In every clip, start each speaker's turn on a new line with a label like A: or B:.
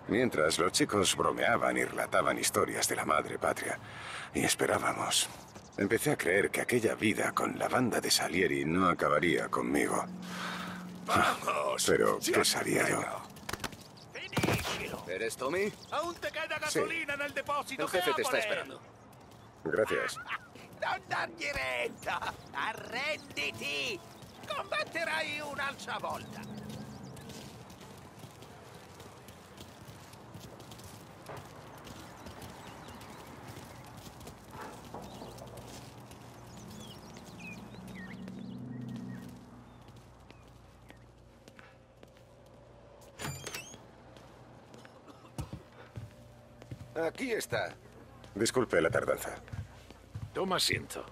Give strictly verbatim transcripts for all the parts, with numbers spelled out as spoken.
A: Mientras los chicos bromeaban y relataban historias de la madre patria. Y esperábamos. Empecé a creer que aquella vida con la banda de Salieri no acabaría conmigo.
B: ¡Vamos!
A: Pero, ¿qué sabía yo?
C: ¿Eres Tommy?
B: ¡Aún te queda gasolina
A: Sí.
B: en el depósito!
C: El jefe te está
B: ¡Apole!
C: esperando.
A: Gracias.
B: Non dargli retta! Arrenditi! Combatterai un'altra volta!
C: Aquí está.
A: Disculpe la tardanza.
D: Toma asiento.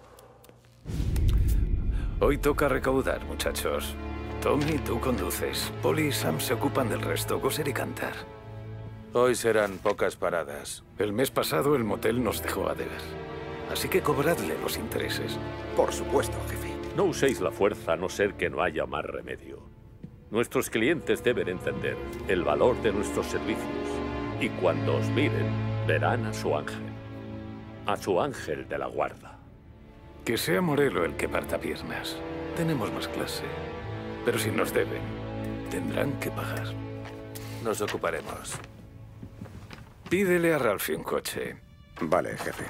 D: Hoy toca recaudar, muchachos. Tommy, tú conduces. Polly y Sam se ocupan del resto, coser y cantar.
E: Hoy serán pocas paradas.
D: El mes pasado el motel nos dejó a deber. Así que cobradle los intereses.
C: Por supuesto, jefe.
F: No uséis la fuerza a no ser que no haya más remedio. Nuestros clientes deben entender el valor de nuestros servicios. Y cuando os miren, verán a su ángel. A su ángel de la guarda.
D: Que sea Morello el que parta piernas. Tenemos más clase. Pero si nos deben, tendrán que pagar.
E: Nos ocuparemos.
D: Pídele a Ralphie un coche.
A: Vale, jefe.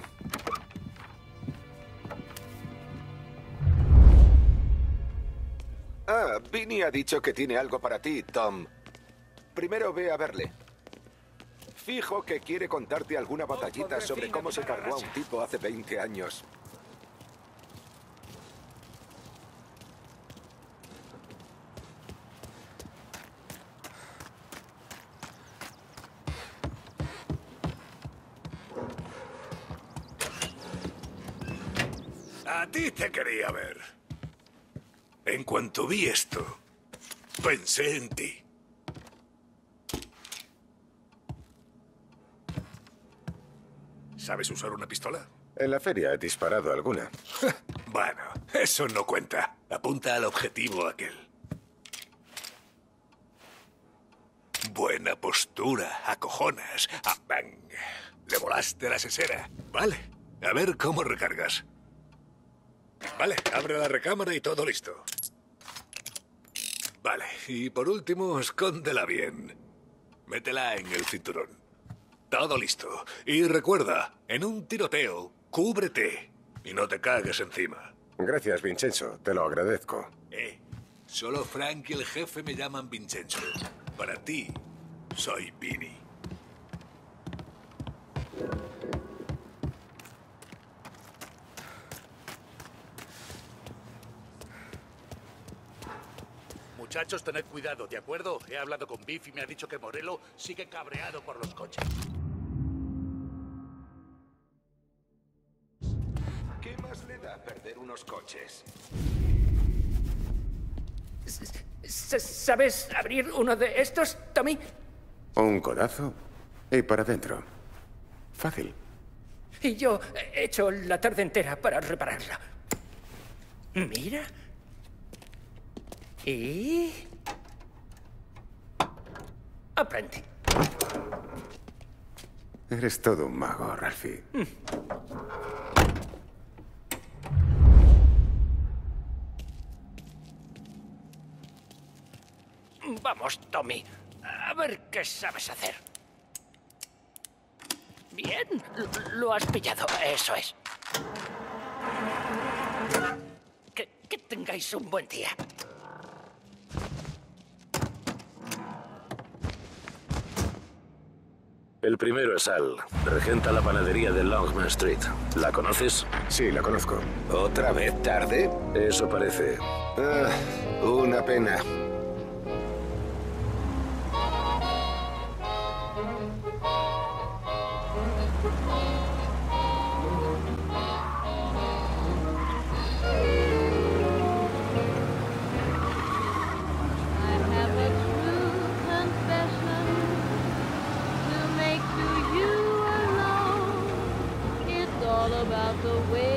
C: Ah, Vinny ha dicho que tiene algo para ti, Tom. Primero ve a verle. Fijo que quiere contarte alguna batallita sobre cómo se cargó a un tipo hace veinte años.
B: A ti te quería ver. En cuanto vi esto, pensé en ti. ¿Sabes usar una pistola?
A: En la feria he disparado alguna.
B: Bueno, eso no cuenta. Apunta al objetivo aquel. Buena postura, acojonas. Ah, bang. Le volaste la sesera. Vale, a ver cómo recargas. Vale, abre la recámara y todo listo. Vale, y por último, escóndela bien. Métela en el cinturón. Todo listo. Y recuerda, en un tiroteo, cúbrete y no te cagues encima.
A: Gracias, Vincenzo. Te lo agradezco.
B: Eh, solo Frank y el jefe me llaman Vincenzo. Para ti, soy Vinny. Muchachos, tened cuidado, ¿de acuerdo? He hablado con Biff y me ha dicho que Morello sigue cabreado por los coches.
C: ¿Qué más le da perder unos coches?
G: ¿Sabes abrir uno de estos, Tommy?
A: Un codazo y para adentro. Fácil.
G: Y yo he hecho la tarde entera para repararla. Mira. Y... aprende.
A: Eres todo un mago, Ralphie.
G: Mm. Vamos, Tommy. A ver qué sabes hacer. Bien, lo has pillado, eso es. Que, que tengáis un buen día.
H: El primero es Al. Regenta la panadería de Longman Street. ¿La conoces?
A: Sí, la conozco.
C: ¿Otra vez tarde?
H: Eso parece.
C: Ah, una pena.
I: About the way